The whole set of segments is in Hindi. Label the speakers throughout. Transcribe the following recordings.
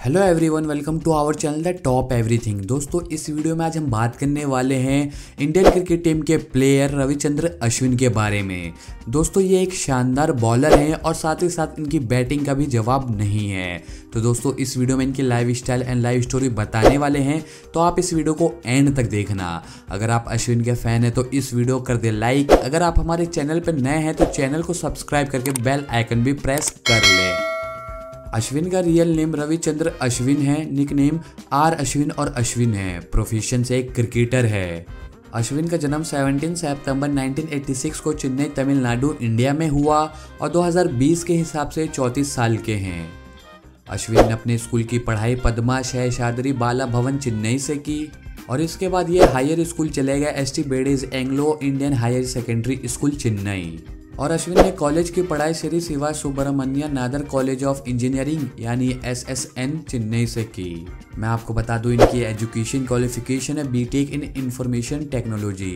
Speaker 1: Hello everyone, welcome to our channel the top everything. दोस्तों, इस वीडियो में आज हम बात करने वाले हैं इंडियन क्रिकेट टीम के प्लेयर रविचंद्रन अश्विन के बारे में। दोस्तों, ये एक शानदार बॉलर हैं और साथ ही साथ इनकी बैटिंग का भी जवाब नहीं है। तो दोस्तों, इस वीडियो में इनकी live style and live story बताने वाले हैं, तो आप इस वीडियो को एंड तक देखना। अगर आप अश्विन के फैन हैं तो इस वीडियो को कर दे लाइक। अगर आप हमारे चैनल पर नए हैं तो चैनल को सब्सक्राइब करके बेल आइकन भी प्रेस कर लें। अश्विन का रियल नेम रविचंद्रन अश्विन है, निक नेम आर अश्विन और अश्विन है। प्रोफेशन से एक क्रिकेटर है। अश्विन का जन्म 17 सितंबर 1986 को चेन्नई, तमिलनाडु, इंडिया में हुआ और 2020 के हिसाब से 34 साल के हैं। अश्विन ने अपने स्कूल की पढ़ाई पद्मा शेषाद्री बाला भवन चेन्नई से की और इसके बाद ये हायर स्कूल चले गए S T Bede's Anglo Indian higher secondary school Chennai. और अश्विन ने कॉलेज की पढ़ाई Shri Shiva Subramaniya Nadar college of engineering यानी SSN चेन्नई से की। मैं आपको बता दूं, इनकी एजुकेशन क्वालिफिकेशन है बीटेक इन इंफॉर्मेशन टेक्नोलॉजी।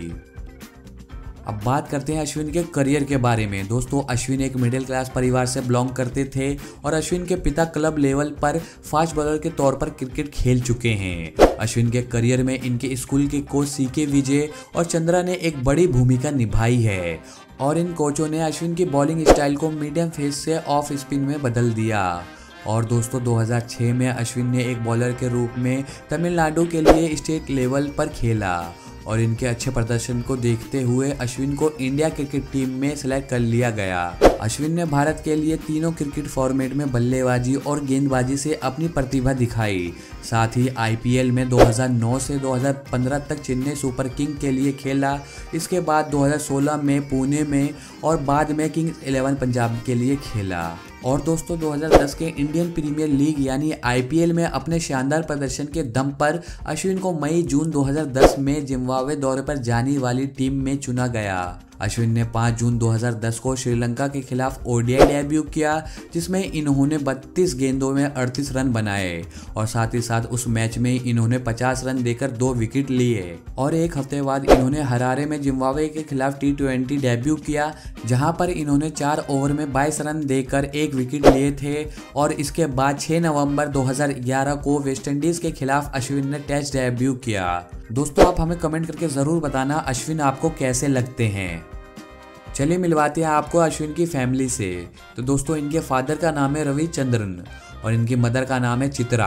Speaker 1: अब बात करते हैं अश्विन के करियर के बारे में। दोस्तों, अश्विन एक मिडिल क्लास परिवार से बिलोंग करते थे और अश्विन के पिता क्लब लेवल पर फास्ट बॉलर के तौर पर क्रिकेट खेल चुके हैं। अश्विन के करियर में इनके स्कूल के कोच CK विजय और चंद्रा ने एक बड़ी भूमिका निभाई है और इन कोचों ने अश्विन की बॉलिंग स्टाइल को मीडियम फेस से ऑफ स्पिन में बदल दिया। और दोस्तों, 2006 में अश्विन ने एक बॉलर के रूप में तमिलनाडु के लिए स्टेट लेवल पर खेला और इनके अच्छे प्रदर्शन को देखते हुए अश्विन को इंडिया क्रिकेट टीम में सेलेक्ट कर लिया गया। अश्विन ने भारत के लिए तीनों क्रिकेट फॉर्मेट में बल्लेबाजी और गेंदबाजी से अपनी प्रतिभा दिखाई। साथ ही IPL में 2009 से 2015 तक चेन्नई सुपर किंग के लिए खेला। इसके बाद 2016 में पुणे में और बाद में किंग्स 11 पंजाब के लिए खेला। और दोस्तों, 2010 के इंडियन प्रीमियर लीग यानी IPL में अपने शानदार प्रदर्शन के दम पर अश्विन को मई-जून 2010 में जिम्बाब्वे दौरे पर जाने वाली टीम में चुना गया। अश्विन ने 5 जून 2010 को श्रीलंका के खिलाफ ODI डेब्यू किया, जिसमें इन्होंने 32 गेंदों में 38 रन बनाए और साथ ही साथ उस मैच में इन्होंने 50 रन देकर 2 विकेट लिए। और एक हफ्ते बाद इन्होंने हरारे में जिम्बाब्वे के खिलाफ T20 डेब्यू किया, जहां पर इन्होंने 4 ओवर में 22 रन देकर 1 विकेट लिए थे। और इसके बाद 6 नवंबर 2011 को वेस्टइंडीज के खिलाफ अश्विन ने टेस्ट डेब्यू किया। दोस्तों, आप हमें कमेंट करके ज़रूर बताना अश्विन आपको कैसे लगते हैं। चलिए मिलवाते हैं आपको अश्विन की फैमिली से। तो दोस्तों, इनके फादर का नाम है रविचंद्रन और इनकी मदर का नाम है चित्रा।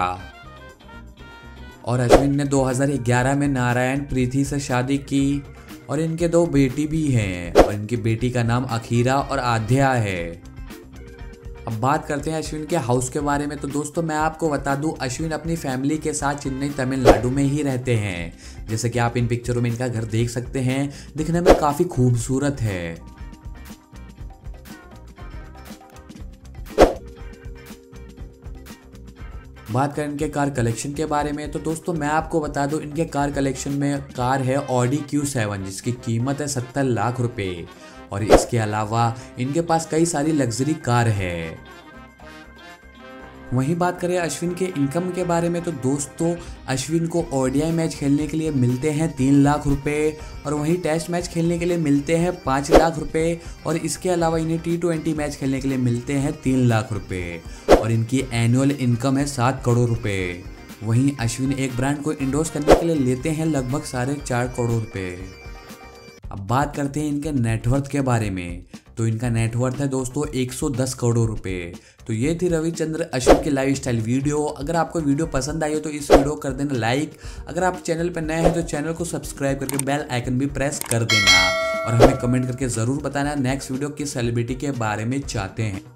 Speaker 1: और अश्विन ने 2011 में नारायण प्रीति से शादी की और इनके 2 बेटी भी हैं और इनकी बेटी का नाम अखीरा और आध्या है। अब बात करते हैं अश्विन के हाउस के बारे में। तो दोस्तों, मैं आपको बता दूं, अश्विन अपनी फैमिली के साथ चेन्नई, तमिलनाडु में ही रहते हैं। जैसे कि आप इन पिक्चरों में इनका घर देख सकते हैं, दिखने में काफ़ी खूबसूरत है। बात करें इनके कार कलेक्शन के बारे में, तो दोस्तों मैं आपको बता दूं, इनके कार कलेक्शन में कार है Audi Q7 जिसकी कीमत है 70 लाख रुपए। और इसके अलावा इनके पास कई सारी लग्जरी कार है। वहीं बात करें अश्विन के इनकम के बारे में, तो दोस्तों अश्विन को ODI मैच खेलने के लिए मिलते हैं 3 लाख रुपए और वहीं टेस्ट मैच खेलने के लिए मिलते हैं 5 लाख रुपए और इसके अलावा इन्हें T20 मैच खेलने के लिए मिलते हैं 3 लाख रुपए और इनकी एनुअल इनकम है 7 करोड़ रुपए। वहीं अश्विन एक ब्रांड को इंडोर्स करने के लिए लेते हैं लगभग 4.5 करोड़ रुपए। अब बात करते हैं इनके नेटवर्थ के बारे में। तो इनका नेटवर्थ है दोस्तों 110 करोड़ रुपए। तो ये थी रविचंद्रन अश्विन की लाइफ स्टाइल वीडियो। अगर आपको वीडियो पसंद आई हो तो इस वीडियो को कर देना लाइक। अगर आप चैनल पर नए हैं तो चैनल को सब्सक्राइब करके बेल आइकन भी प्रेस कर देना और हमें कमेंट करके ज़रूर बताना नेक्स्ट वीडियो किस सेलिब्रिटी के बारे में चाहते हैं।